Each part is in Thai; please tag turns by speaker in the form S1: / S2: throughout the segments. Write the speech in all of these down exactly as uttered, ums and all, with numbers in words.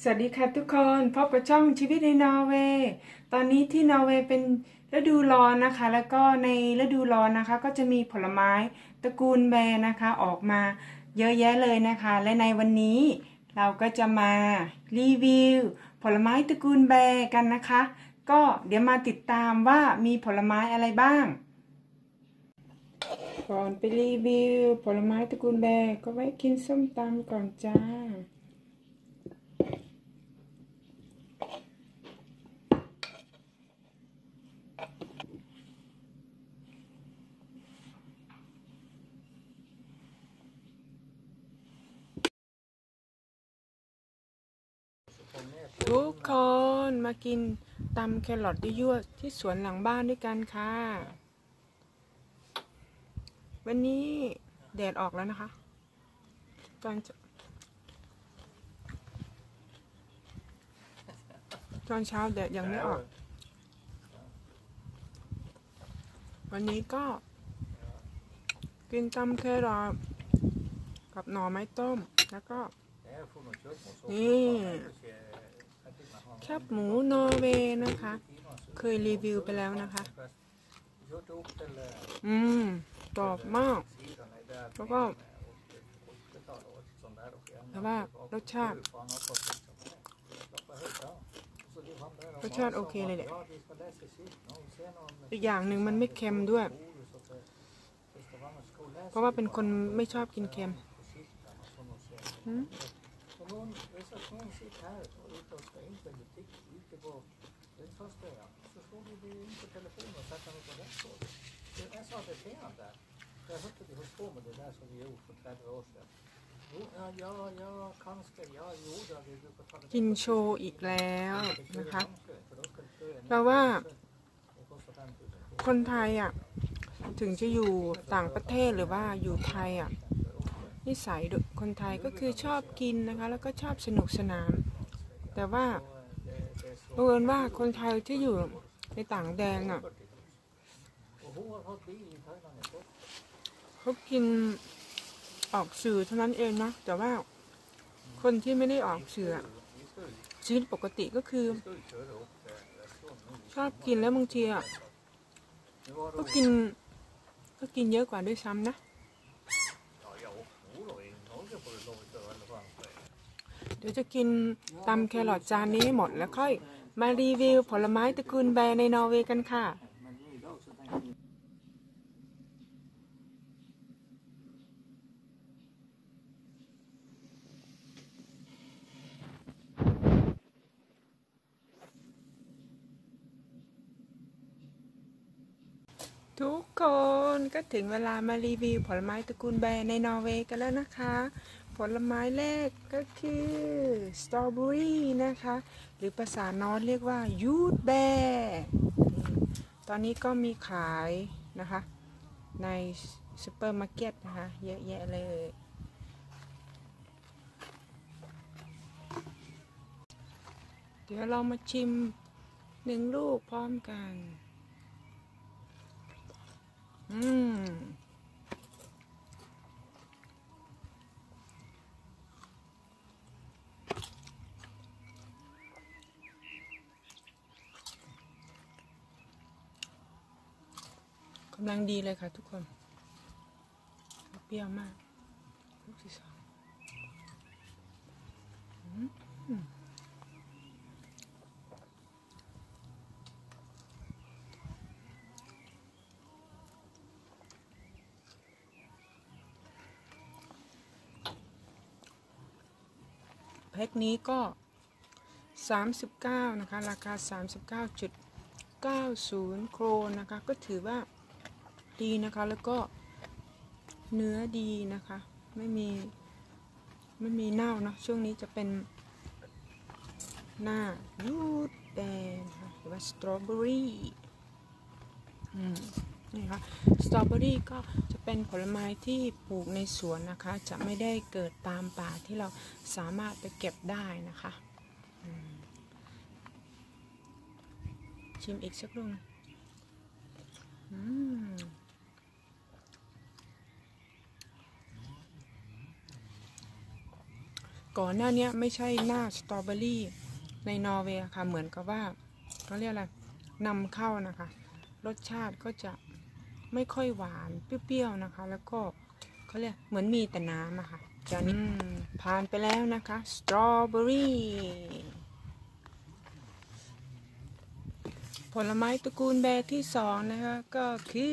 S1: สวัสดีค่ะทุกคนพบกับช่องชีวิตในนอร์เวย์ตอนนี้ที่นอร์เวย์เป็นฤดูร้อนนะคะแล้วก็ในฤดูร้อนนะคะก็จะมีผลไม้ตระกูลแบร์นะคะออกมาเยอะแยะเลยนะคะและในวันนี้เราก็จะมารีวิวผลไม้ตระกูลแบร์กันนะคะก็เดี๋ยวมาติดตามว่ามีผลไม้อะไรบ้างก่อนไปรีวิวผลไม้ตระกูลแบร์ก็ไว้กินส้มตำก่อนจ้าทุกคนมากินตำแครอทยั่วๆที่สวนหลังบ้านด้วยกันค่ะวันนี้แดดออกแล้วนะคะตอนตอนเช้าแดดยังไม่ออกวันนี้ก็กินตำแครอทกับหน่อไม้ต้มแล้วก็นี่แคบหมูนอร์เวย์นะคะเคยรีวิวไปแล้วนะคะอืมกรอบมากแล้วก็แต่ว่ารสชาติรสชาติโอเคเลยแหละอีกอย่างหนึ่งมันไม่เค็มด้วยเพราะว่าเป็นคนไม่ชอบกินเค็มกินโชว์อีกแล้วนะคะแปลว่าคนไทยอ่ะถึงจะอยู่ต่างประเทศหรือว่าอยู่ไทยอ่ะนิสัยคนไทยก็คือชอบกินนะคะแล้วก็ชอบสนุกสนานแต่ว่าบังเอิญว่าคนไทยที่อยู่ในต่างแดนอ่ะเขากินออกสื่อเท่านั้นเองนะแต่ว่าคนที่ไม่ได้ออกสื่อชีวิตปกติก็คือชอบกินแล้วบางทีอ่ะก็กินก็กินเยอะกว่าด้วยซ้ำนะเดี๋ยวจะกินตำแครอทจานนี้หมดแล้วค่อยมารีวิวผลไม้ตระกูลแบร์ในนอร์เวย์กันค่ะทุกคนก็ถึงเวลามารีวิวผลไม้ตระกูลแบร์ในนอร์เวย์กันแล้วนะคะผลไม้แรกก็คือสตรอเบอรี่นะคะหรือภาษานอร์สเรียกว่ายูดแบร์ตอนนี้ก็มีขายนะคะในซูเปอร์มาร์เก็ตนะคะเยอะแยะเลยเดี๋ยวเรามาชิมหนึ่งลูกพร้อมกันอืมกำลังดีเลยค่ะทุกคนเปรี้ยวมากลูกที่สองแพ็คนี้ก็สามสิบเก้านะคะราคา สามสิบเก้าจุดเก้าศูนย์ โครนนะคะก็ถือว่าดีนะคะแล้วก็เนื้อดีนะคะไม่มีไม่มีเน่านะช่วงนี้จะเป็นหน้ายูดแบร์หรือว่าสตรอเบอรี่นี่ค่ะสตรอเบอรี่ก็จะเป็นผลไม้ที่ปลูกในสวนนะคะจะไม่ได้เกิดตามป่าที่เราสามารถไปเก็บได้นะคะชิมอีกสักลูกก่อนหน้านี้ไม่ใช่หน้าสตรอเบอรี่ในนอร์เวย์ค่ะเหมือนกับว่าเขาเรียกอะไรนำเข้านะคะรสชาติก็จะไม่ค่อยหวานเปรี้ยวๆนะคะแล้วก็เขาเรียกเหมือนมีแต่น้ำอะค่ะจานนี้ผ่านไปแล้วนะคะสตรอเบอรี่ผลไม้ตระกูลแบร์ที่สองนะคะก็คื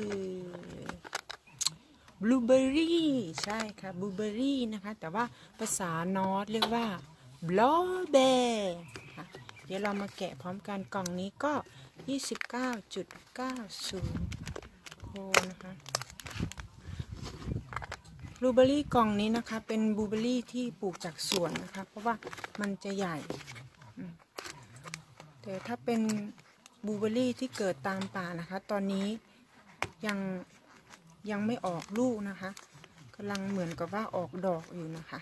S1: อบลูเบอรี่ใช่ค่ะบลูเบอรี่นะคะแต่ว่าภาษานอร์ทเรียกว่าบลอเบร์ค่ะเดี๋ยวเรามาแกะพร้อมกันกล่องนี้ก็ ยี่สิบเก้าจุดเก้าศูนย์ โคนะคะบลูเบอรี่กล่องนี้นะคะเป็นบลูเบอรี่ที่ปลูกจากสวนนะคะเพราะว่ามันจะใหญ่แต่ถ้าเป็นบลูเบอรี่ที่เกิดตามป่านะคะตอนนี้ยังยังไม่ออกลูกนะคะกำลังเหมือนกับว่าออกดอกอยู่นะคะ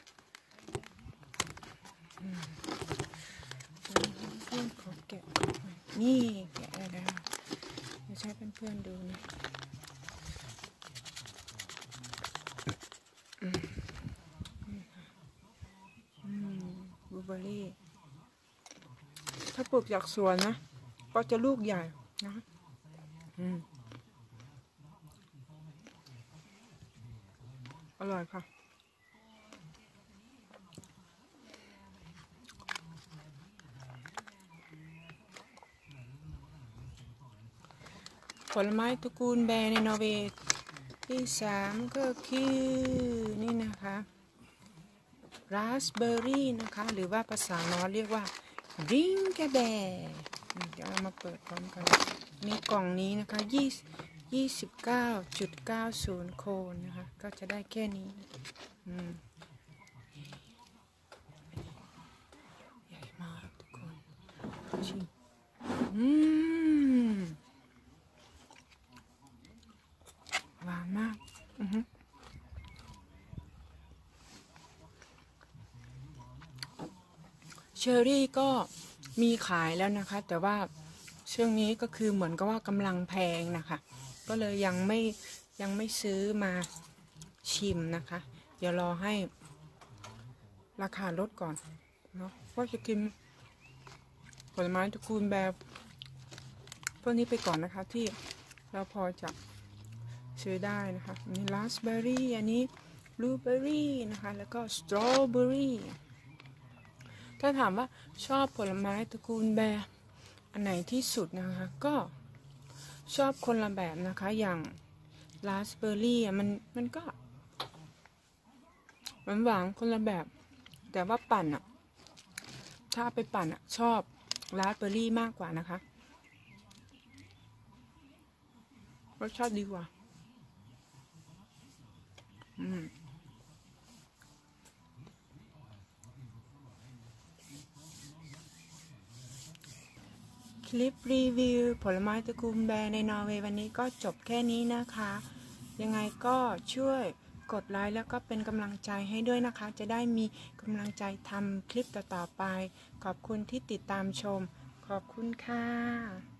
S1: เพื่อนขอแกะนี่แกะได้แล้วจะใช้เพื่อนๆดูนะบลูเบอรี่ถ้าปลูกจากสวนนะก็จะลูกใหญ่นะอืมอร่อยค่ะผลไม้ตระกูลแบร์ในนอร์เวย์ที่สามก็คือนี่นะคะราสเบอร์รี่นะคะหรือว่าภาษานอร์เรียกว่าริงแกแบร์เดี๋ยวเรามาเปิดพร้อมกันมีกล่องนี้นะคะยี่สิบเก้าจุดเก้าศูนย์ โคนนะคะก็จะได้แค่นี้อืมใหญ่มากทุกคนชิมอืมหวานมากอือฮึเชอร์รี่ก็มีขายแล้วนะคะแต่ว่าช่วงนี้ก็คือเหมือนกับว่ากำลังแพงนะคะก็เลยยังไม่ยังไม่ซื้อมาชิมนะคะเดี๋ยวรอให้ราคาลดก่อนเนาะว่าจะกินผลไม้ตระกูลแบบพวกนี้ไปก่อนนะคะที่เราพอจะซื้อได้นะคะมีราสเบอร์รี่อันนี้บลูเบอร์รี่นะคะแล้วก็สตรอเบอร์รี่ถ้าถามว่าชอบผลไม้ตระกูลแบบอันไหนที่สุดนะคะก็ชอบคนละแบบนะคะอย่างราสเบอร์รี่อ่ะมันมันก็หวานหวานคนละแบบแต่ว่าปั่นอ่ะถ้าไปปั่นอ่ะชอบราสเบอร์รี่มากกว่านะคะรสชาติดีกว่าอืมคลิปรีวิวผลไม้ตระกูลแบร์ในนอร์เวย์วันนี้ก็จบแค่นี้นะคะยังไงก็ช่วยกดไลค์แล้วก็เป็นกำลังใจให้ด้วยนะคะจะได้มีกำลังใจทำคลิปต่อๆไปขอบคุณที่ติดตามชมขอบคุณค่ะ